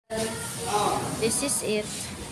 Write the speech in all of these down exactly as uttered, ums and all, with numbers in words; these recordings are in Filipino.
This is it.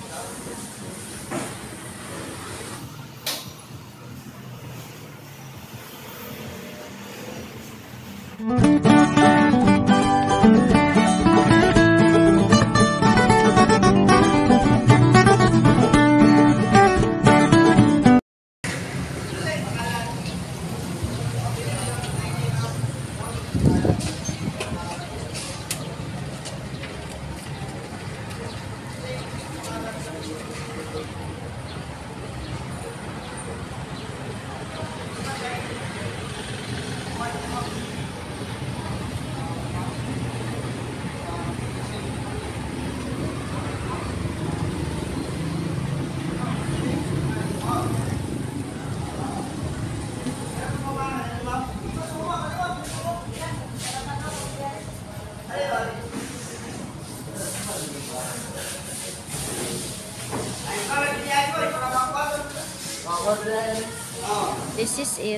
This is it.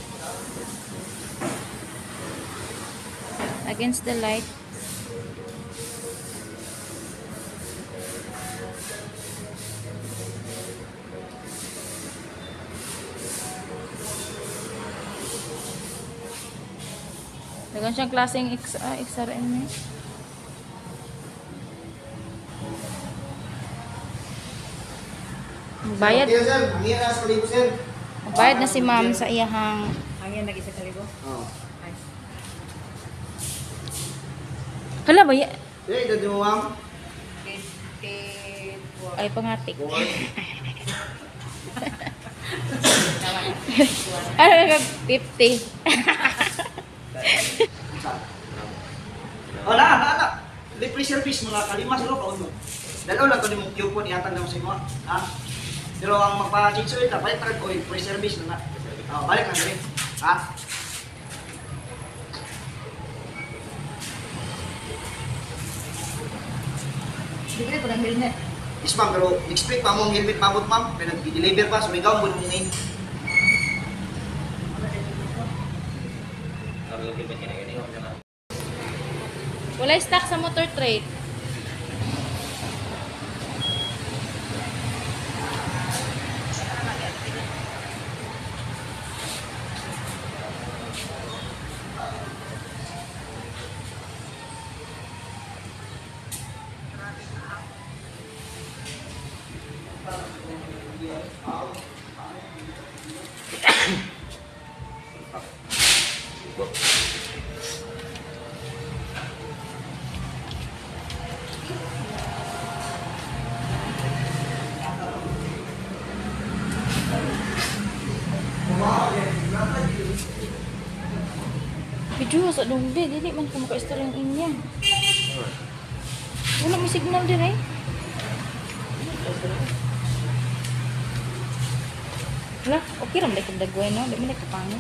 Against the light. Dagan siyang klaseng X, ah, X R M eh. Bayad. Bayad na si ma'am sa iyahang. Hangin lagi sa kalibo? Oo. Hala ba ya? Eh, dati mo ma'am? Ay pangatik. Ano nga fifty? Oh, na, na, na. Di pressure fish mga kalima sa lo kauno. Dalaw lang to ni mong cube po niyan tanda mo sa imo. Ha? Pero ang magpa-chitso ita, balik trad ko, pressure fish na na. Oh, balik na din. Ha? Bigyan ko ng helmet. Yes ma'am, pero next week pa mong helmet mabot ma'am. Kaya nag-deliver pa, so may gawin mo nung ngayon. Wala stock sa motor trade. Video sa dong di, dili man ko maka-istorya ang inya. Wala may signal din eh. Wala, okay ram dahil dagway no, dahil may nagkapangit.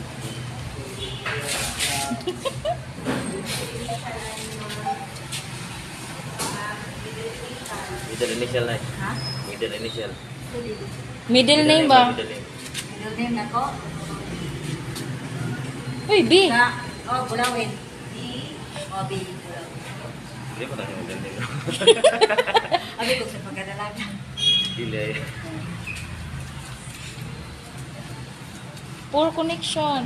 Middle initial na. Ha? Middle initial. Middle name ba? Middle name. Middle name na ko. Uy, B! Na, oh, Bulawin. B. Oh, B. Bulawin. Hindi pa tayo middle name. Abi ko sa pagkadalaga. Delay. Poor connection.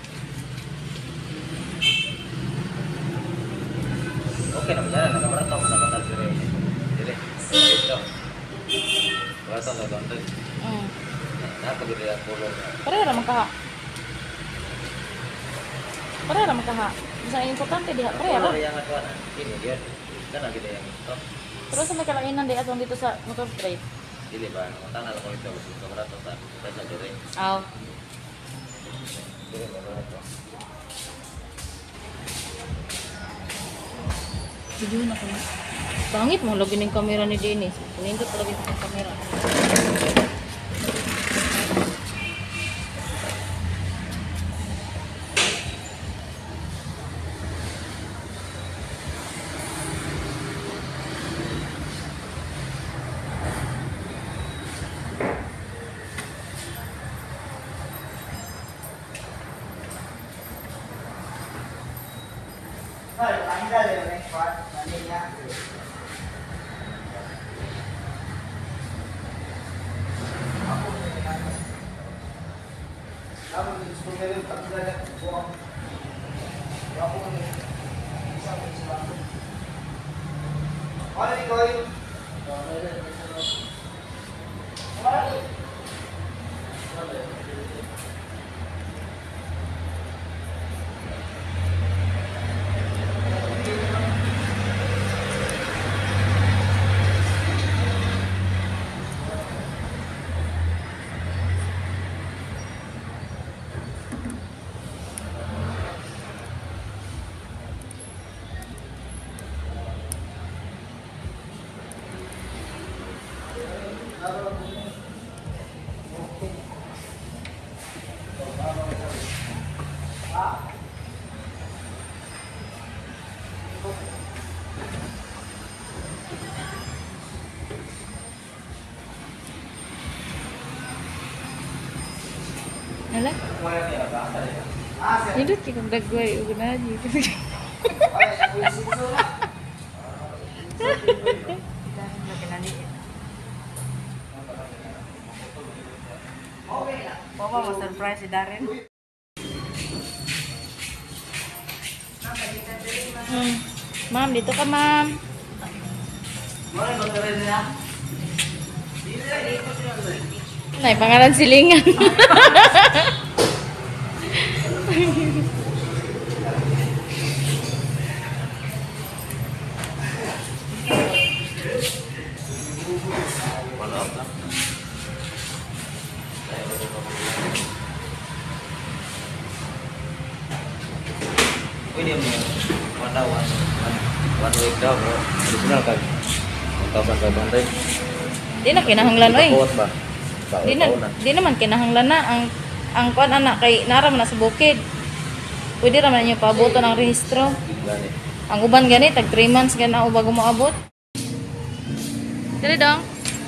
Okay naman yan. Nakabaratong. Nakabaratong si Ray. Delay. Ito. Baratong na doon. Mm. Nakapagili ang pulong. Pareha ra makaha. Pareha ra makaha. Isa importante diha, pareha ra. Pulong yang atuan. Ini dia. Kan lagi dia yang ito. Terus sa may kalainan di atong dito sa motor trade. Dili ba? Matang na lang ko ito. Nakabaratong ta. Kaya sa Ray. Aw. Dili ba ito? Video na ko na. Pangit mo lagi ning kamera ni Dennis. Pinindot lagi sa kamera. Ala, hidot kay kung dagway ug na di. Mama mo surprise si Darren. Hmm. Ma'am, dito ka, ma'am. Nay, pangalan silingan. Follow up lang. Pwede mo one daw, one, one, one week daw, bro. Additional kag one thousand five hundred. Di na kinahanglan oy. Kapot ba? Di na, di naman kinahanglan na ang ang kuan anak kay nara man na sa bukid. Pwede ra man niyo paaboton ang rehistro. Gani. Ang uban gani tag three months gana o bago moabot. Dili dong.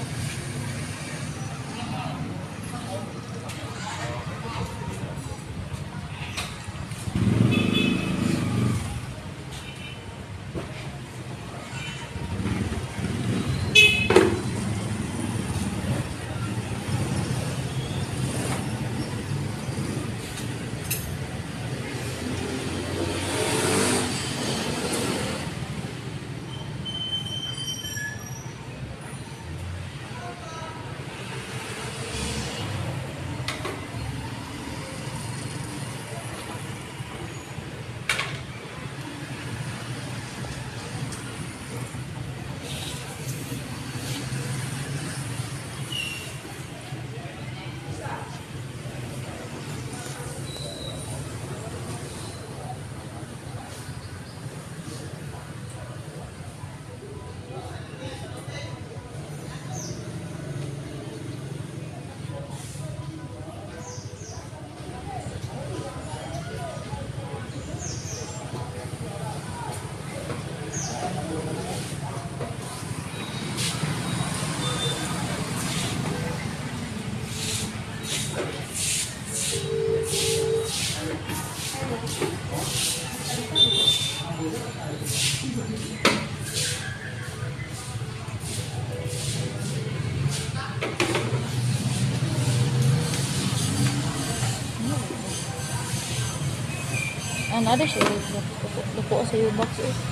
Ano ada siya? Lupo sa iyo box eh.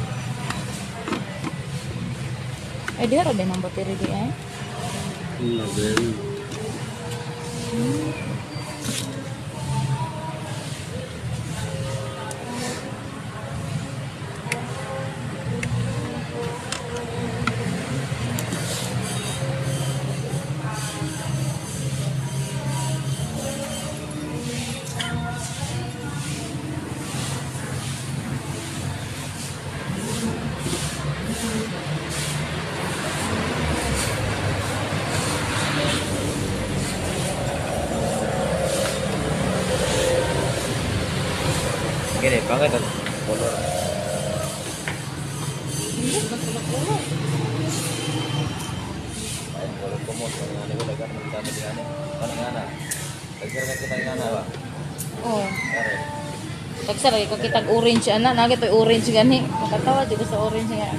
Ay, di hara din ang battery di ay. Hmm. Gini, pangit ang color. Ayun, color ko mo. Ang ano ko, lagar mo kita di ano. Ano nga na? Lagar ka kita nga na ba? Oh. Kare. Tagsa lagi ko kitag orange ana, nagi toy orange gani. Makatawa di ko sa orange nga.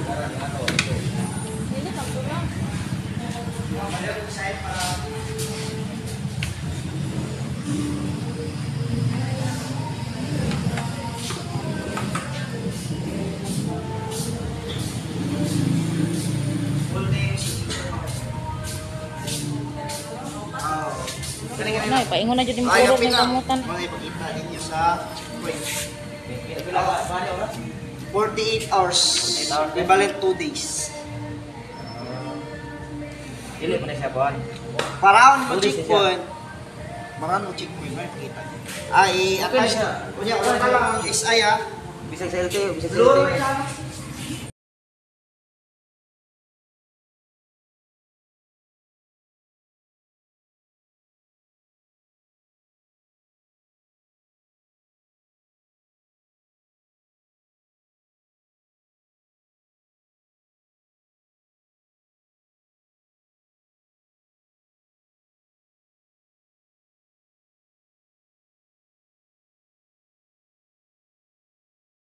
Na, paingon na jud yung Ay, puro apil ng na. kamutan. Mga ipakita ninyo sa wait, Pila ba? Paano oras? forty-eight hours. forty-eight hours. Equivalent two days. Dili pa na siya buwan. Paraon mo Two days na checkpoint. Maran mo checkpoint, may pakita. Ay, Okay attach na siya. Kunya, wala ka lang ang S I ha. Bisag sa L T O, bisag sa Blue, L T O. lang.